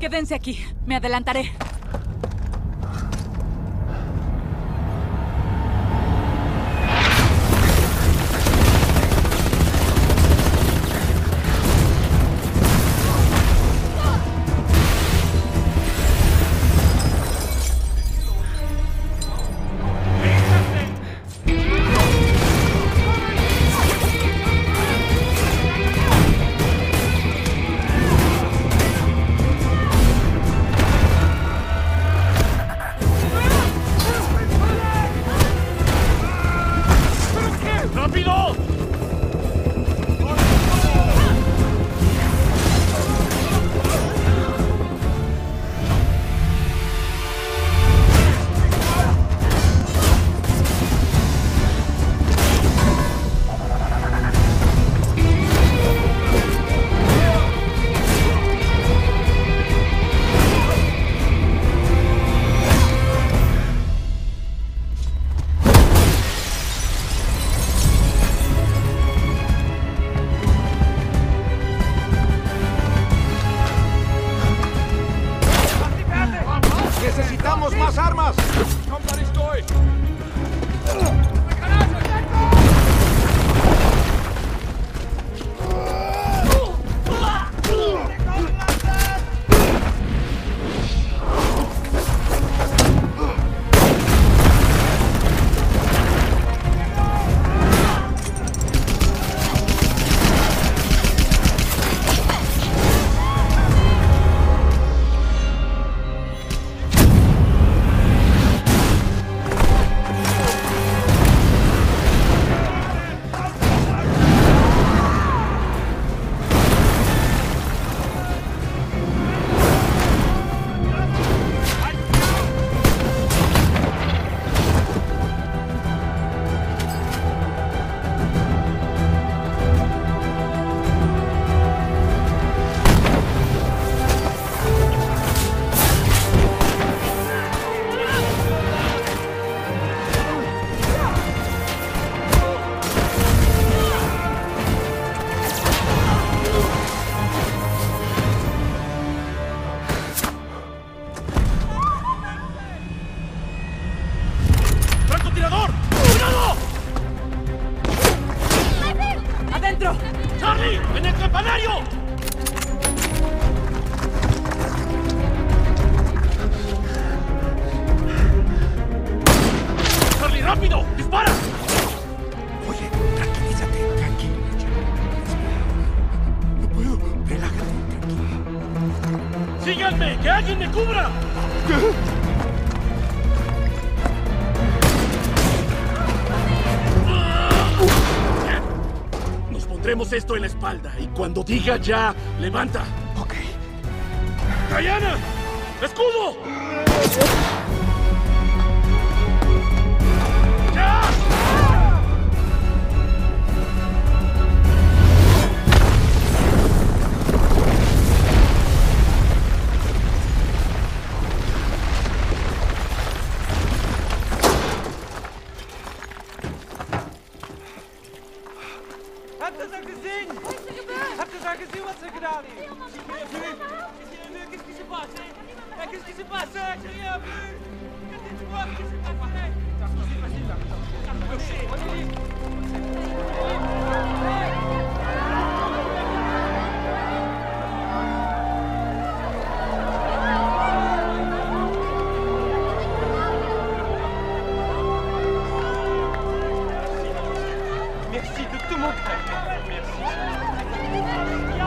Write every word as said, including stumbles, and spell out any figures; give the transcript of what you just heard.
Quédense aquí. Me adelantaré. ¡Necesitamos más armas! ¡Charlie! ¡En el campanario! ¡Charlie, rápido! ¡Dispara! Oye, tranquilízate, tranquilo. No puedo. Relájate, tranquilo. ¡Síganme! ¡Que alguien me cubra! Nos pondremos esto en la espalda y cuando diga ya, levanta. Ok. ¡Diana! ¡Escudo! ¡Ya! Habt ihr das gesehen? Was ist gebeurd? Habt ihr da gesehen, was er gedaan heeft? Qu'est-ce qui s'est passé? Qu'est-ce qui s'est passé? J'ai rien vu. Qu'est-ce qui s'est passé? Merci de tout mon cœur. Merci.